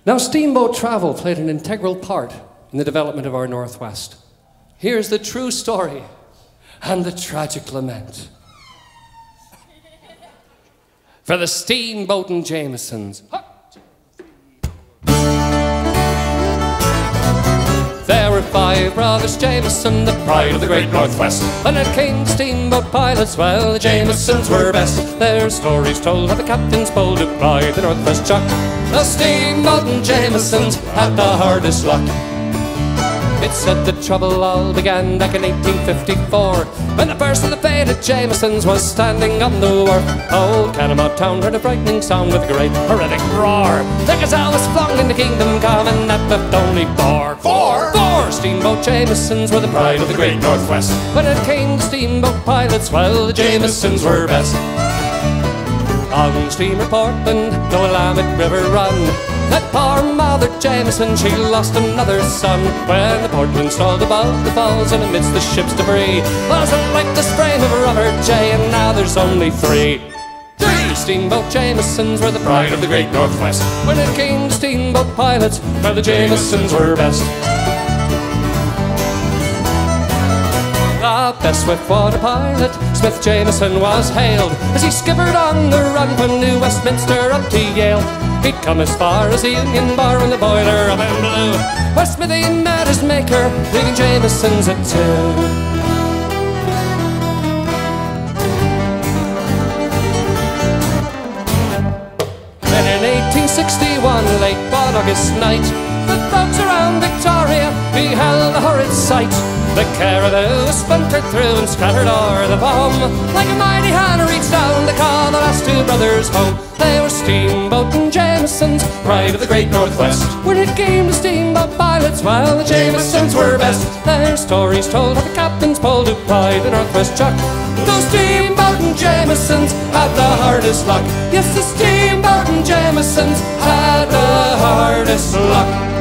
Now, steamboat travel played an integral part in the development of our Northwest. Here's the true story and the tragic lament. For the steamboating Jamesons. There were 5 brothers Jameson, the pride of the great Northwest. When it came to steamboat pilots, well, the Jamesons were best. Their stories told how the captains pulled to ply the Northwest Chuck. The steamboating Jamesons had the hardest luck. It's said the trouble all began back in 1854, when the first of the fated Jamesons was standing on the wharf. Old Catamount town heard a frightening sound with a great horrific roar. The gazelle was flung into kingdom come, and that left only 4 steamboat Jamesons were the pride of the great Northwest. When it came to steamboat pilots, well, the Jamesons were best. On steamer Portland, the Willamette River run, that poor Mother Jameson, she lost another son. When the Portland stalled above the falls and amidst the ship's debris was a lifeless frame of Robert J, and now there's only 3 steamboat Jamesons were the pride of the great Northwest. When it came to steamboat pilots, well, the Jamesons were best. The best swift-water pilot, Smith Jameson, was hailed as he skippered on the run from New Westminster up to Yale. He'd come as far as the Union Bar when the boiler up and blew, where Smithy met his maker, leaving Jamesons at 2. Then in 1861, late one August night, the folks around Victoria beheld a horrid sight. The Caribou splintered through and scattered o'er the foam, like a mighty hand reached down to call the last 2 brothers home. They were steamboating Jamesons, pride of the great Northwest. When it came to steamboat pilots, well, the Jamesons were best. Their stories told how the captains pulled to ply the Northwest Chuck. Those steamboating Jamesons had the hardest luck. Yes, the steamboating Jamesons had the hardest luck.